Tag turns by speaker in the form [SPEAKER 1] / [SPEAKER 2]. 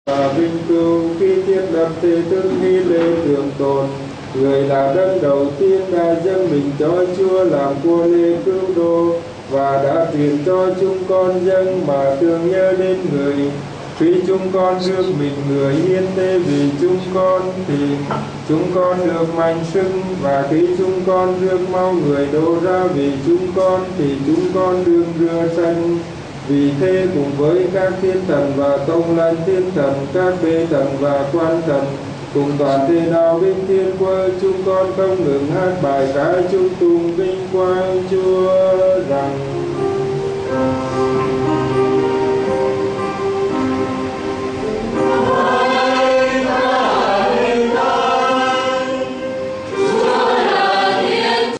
[SPEAKER 1] và vinh cưu khi thiết lập thế thức nghi lễ tượng tồn. Người là đấng đầu tiên đã dâng mình cho Chúa làm vua lễ cứu độ, và đã truyền cho chúng con dâng mà thường nhớ đến người. Khi chúng con được mình người hiến tế vì chúng con thì chúng con được mạnh sức, và khi chúng con được máu người đổ ra vì chúng con thì chúng con được rửa sạch. Vì thế cùng với các thiên thần và tông lân thiên thần, các bề thần và quan thần, cùng toàn thể đạo binh thiên quân, chúng con không ngừng hát bài ca chúc tụng vinh quang Chúa.